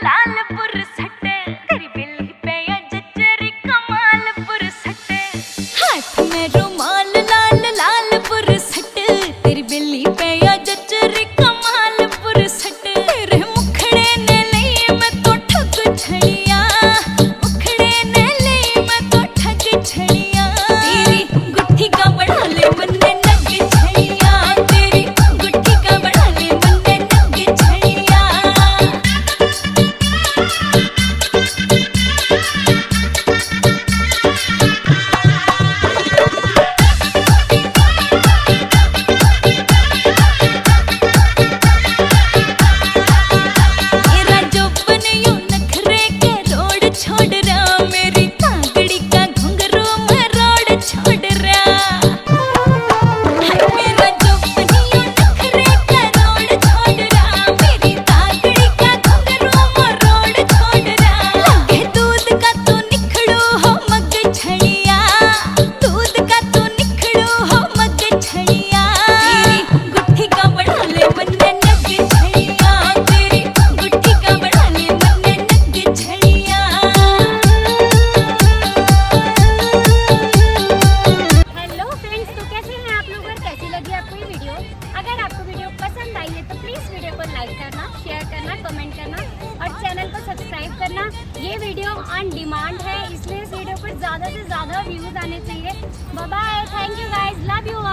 ये video on demand है, इसलिए इस वीडियो पर ज़्यादा से ज़्यादा व्यूज़ आने चाहिए। Bye bye, thank you guys, love you.